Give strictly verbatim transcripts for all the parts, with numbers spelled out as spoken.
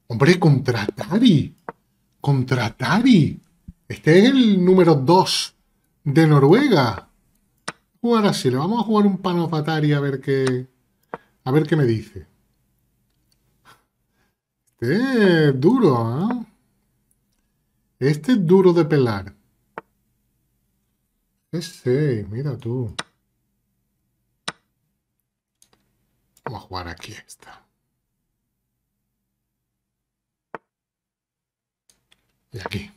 Hombre, contra Tari. Contra Tari. Este es el número dos de Noruega. Jugar así, le vamos a jugar un Panos Atari a ver qué. A ver qué me dice. Este es duro, ¿eh? Este es duro de pelar. Ese, mira tú. Vamos a jugar aquí esta. Y aquí.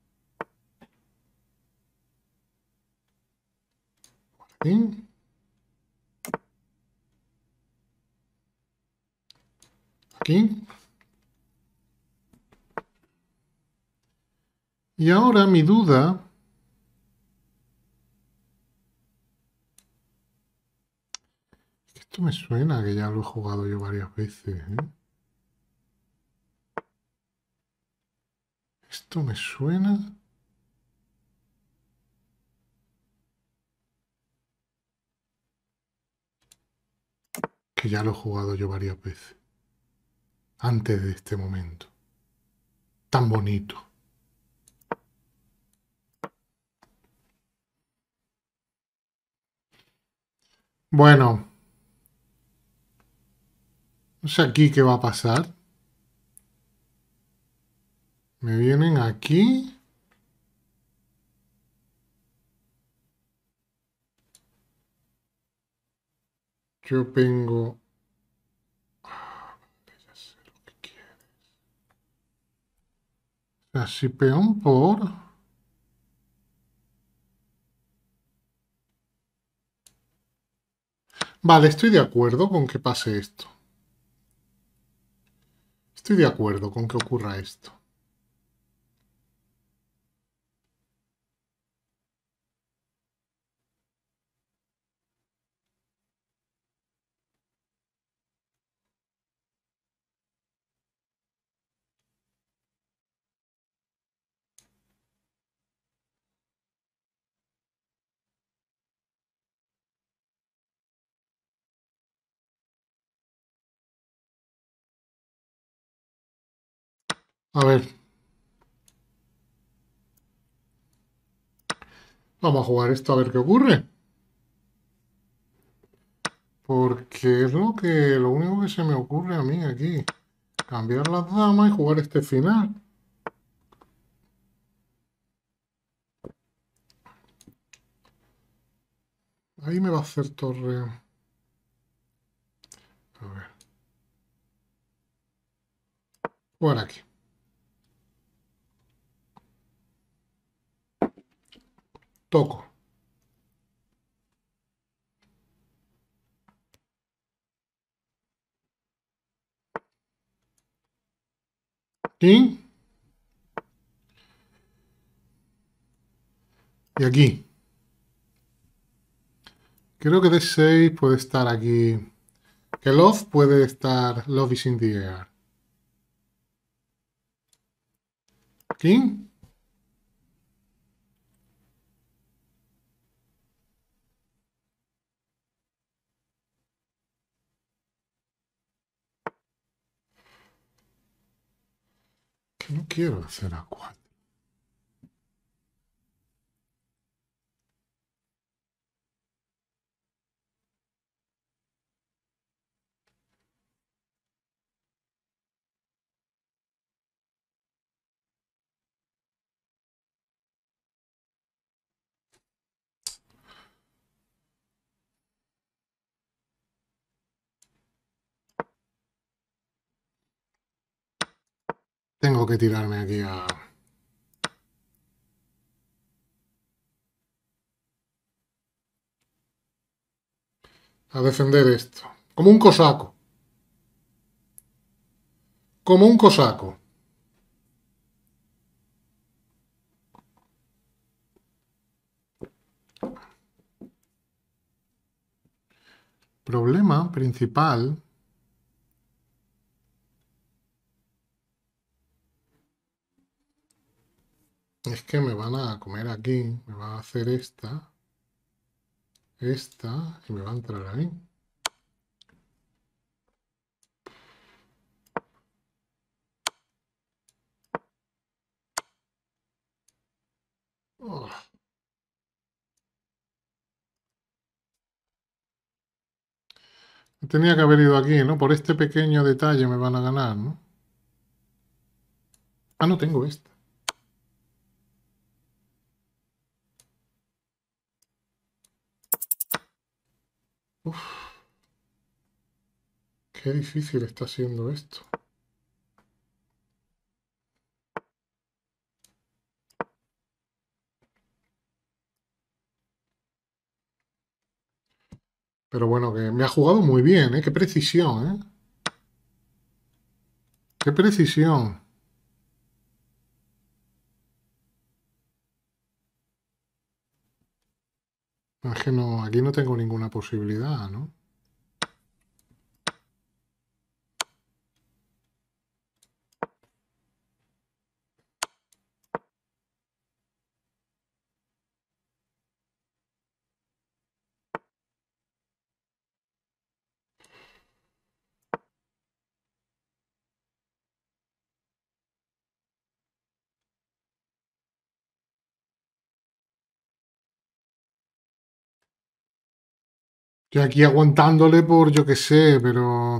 Aquí. Aquí. Y ahora mi duda. Esto me suena que ya lo he jugado yo varias veces, ¿eh? Esto me suena. Que ya lo he jugado yo varias veces. Antes de este momento. Tan bonito. Bueno. No sé aquí qué va a pasar. Me vienen aquí. Yo vengo. Ah, ya sé lo que quieres. O sea, si peón por. Vale, estoy de acuerdo con que pase esto. Estoy de acuerdo con que ocurra esto. A ver. Vamos a jugar esto a ver qué ocurre. Porque es lo que lo único que se me ocurre a mí aquí. Cambiar las damas y jugar este final. Ahí me va a hacer torre. A ver. Jugar aquí. Toco. Aquí. Y aquí. Creo que D seis puede estar aquí. Que Love puede estar. Love is in the air. Aquí. Que no quiero hacer a cuatro. Tengo que tirarme aquí a... a defender esto. Como un cosaco. Como un cosaco. Problema principal es que me van a comer aquí. Me van a hacer esta. Esta. Y me va a entrar ahí. Tenía que haber ido aquí, ¿no? Por este pequeño detalle me van a ganar, ¿no? Ah, no tengo esta. Uf, qué difícil está siendo esto. Pero bueno, que me ha jugado muy bien, ¿eh? Qué precisión, ¿eh? Qué precisión. Es que no, aquí no tengo ninguna posibilidad, ¿no? Estoy aquí aguantándole por yo qué sé, pero...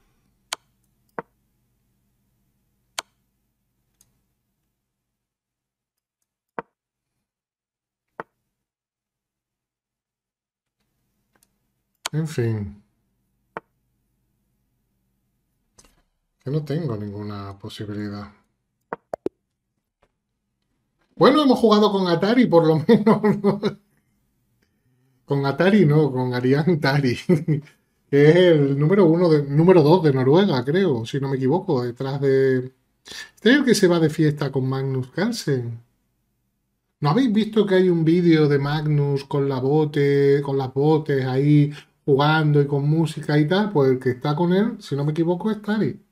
En fin, que no tengo ninguna posibilidad. Bueno, hemos jugado con Atari, por lo menos, ¿no? Con Atari no, con Ariane Tari, que es el número uno de, número dos de Noruega, creo, si no me equivoco, detrás de... Este es el que se va de fiesta con Magnus Carlsen. ¿No habéis visto que hay un vídeo de Magnus con la bote, con las botes ahí jugando y con música y tal? Pues el que está con él, si no me equivoco, es Tari.